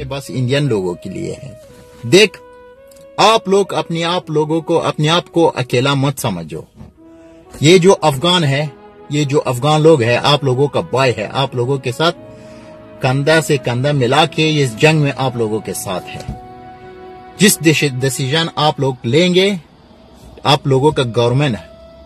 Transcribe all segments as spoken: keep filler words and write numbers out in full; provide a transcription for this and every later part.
ہے بس انڈین لوگوں کے لیے ہے. دیکھ آپ لوگ اپنے آپ لوگوں کو اپنے آپ کو اکیلا مت سمجھو. یہ جو افغان ہے یہ جو افغان لوگ ہے آپ لوگوں کا بھائی ہے. آپ لوگوں کے ساتھ کندھا سے کندھا ملا کے اس جنگ میں آپ لوگوں کے ساتھ ہے. جس ڈیسیژن آپ لوگ لیں گے آپ لوگوں کا گورنمنٹ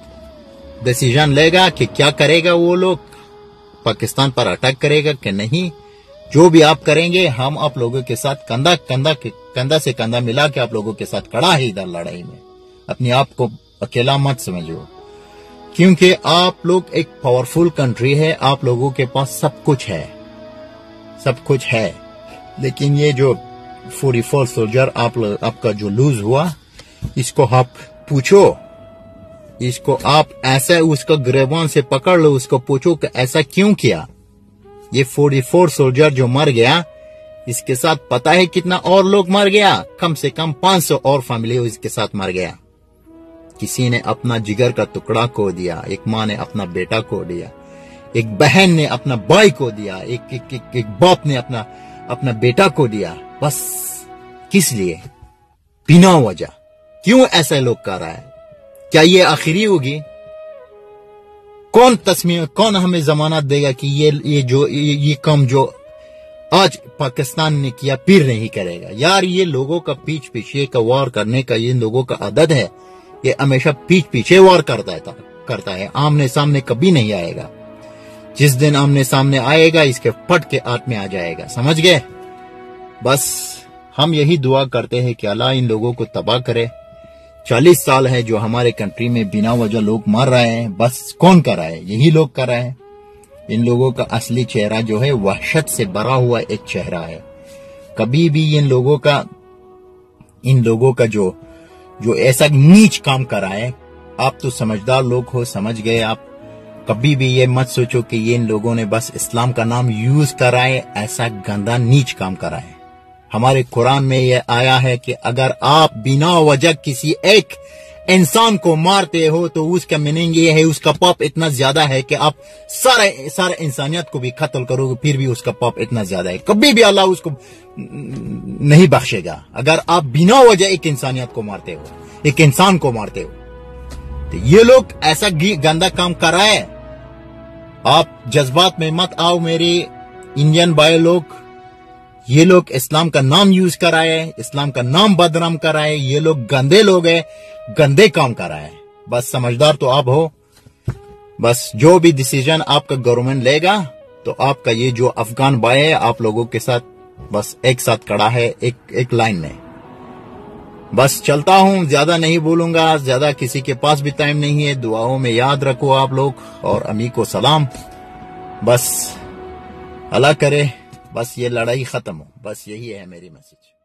ڈیسیژن لے گا کہ کیا کرے گا. وہ لوگ پاکستان پر اٹیک کرے گا کہ نہیں. جو بھی آپ کریں گے ہم آپ لوگوں کے ساتھ کندھا کندھا کندھا سے کندھا ملا کے آپ لوگوں کے ساتھ کھڑا ہے ادھر لڑائی میں. اپنے آپ کو اکیلا مت سمجھو کیونکہ آپ لوگ ایک پاورفل کنٹری ہے. آپ لوگوں کے پاس سب کچھ ہے سب کچھ ہے. لیکن یہ جو فورٹی فور سولجر آپ آپ کا جو لوز ہوا اس کو آپ پوچھو. اس کو آپ ایسا اس کا گریبان سے پکڑ لو. اس کو پوچھو کہ ایسا کیوں کیا. یہ فورٹی فور سولجر جو مر گیا اس کے ساتھ پتا ہے کتنا اور لوگ مر گیا. کم سے کم پانچ سو اور فیملی اس کے ساتھ مر گیا. کسی نے اپنا جگر کا ٹکڑا کھو دیا. ایک ماں نے اپنا بیٹا کھو دیا. ایک بہن نے اپنا بھائی کو دیا. ایک, ایک, ایک, ایک باپ نے اپنا اپنا بیٹا کو دیا. بس کس لیے؟ بنا وجہ. کیوں ایسا لوگ کر رہا ہے؟ کیا یہ آخری ہوگی؟ کون تصمیم کون ہمیں ضمانت دے گا کہ یہ یہ جو یہ کام جو آج پاکستان نے کیا پھر نہیں کرے گا؟ یار یہ لوگوں کا پیچھ پیچھے کا وار کرنے کا یہ لوگوں کا عادت ہے. یہ ہمیشہ پیچھ پیچھے وار کرتا ہے کرتا ہے آمنے سامنے کبھی نہیں آئے گا. جس دن آمنے سامنے آئے گا اس کے پٹ کے آٹ میں آ جائے گا. سمجھ گئے؟ بس ہم یہی دعا کرتے ہیں کہ اللہ ان لوگوں کو تباہ کرے. چالیس سال ہے جو ہمارے کنٹری میں بنا وجہ لوگ مر رہے ہیں. بس کون کر رہا ہے؟ یہی لوگ کر رہے ہیں. ان لوگوں کا اصلی چہرہ جو ہے وحشت سے بھرا ہوا ایک چہرہ ہے. کبھی بھی ان لوگوں کا ان لوگوں کا جو جو ایسا نیچ کام کر رہا ہے. آپ تو سمجھدار لوگ ہو, سمجھ گئے آپ. کبھی بھی یہ مت سوچو کہ یہ ان لوگوں نے بس اسلام کا نام یوز کر رہا ہے. ایسا گندا نیچ کام کر رہا ہے. ہمارے قرآن میں یہ آیا ہے کہ اگر آپ بنا وجہ کسی ایک انسان کو مارتے ہو تو اس کا میننگ یہ ہے, اس کا پاپ اتنا زیادہ ہے کہ آپ سارے سارے انسانیت کو بھی قتل کرو گے پھر بھی اس کا پاپ اتنا زیادہ ہے. کبھی بھی اللہ اس کو نہیں بخشے گا اگر آپ بنا وجہ ایک انسانیت کو مارتے ہو, ایک انسان کو مارتے ہو. تو یہ لوگ ایسا گندا کام کر رہا ہے. آپ جذبات میں مت آؤ میرے انڈین بھائی لوگ. یہ لوگ اسلام کا نام یوز کر رہے ہیں, اسلام کا نام بدنام کر رہے ہیں. یہ لوگ گندے لوگ ہیں, گندے کام کر رہے ہیں. بس سمجھدار تو آپ ہو. بس جو بھی ڈیسیژن آپ کا گورنمنٹ لے گا تو آپ کا یہ جو افغان بھائی ہے آپ لوگوں کے ساتھ بس ایک ساتھ کھڑا ہے, ایک ایک لائن میں. بس چلتا ہوں, زیادہ نہیں بولوں گا, زیادہ کسی کے پاس بھی ٹائم نہیں ہے. دعاؤں میں یاد رکھو آپ لوگ اور امی کو سلام. بس اللہ کرے بس یہ لڑائی ختم ہو. بس یہی ہے میری میسج.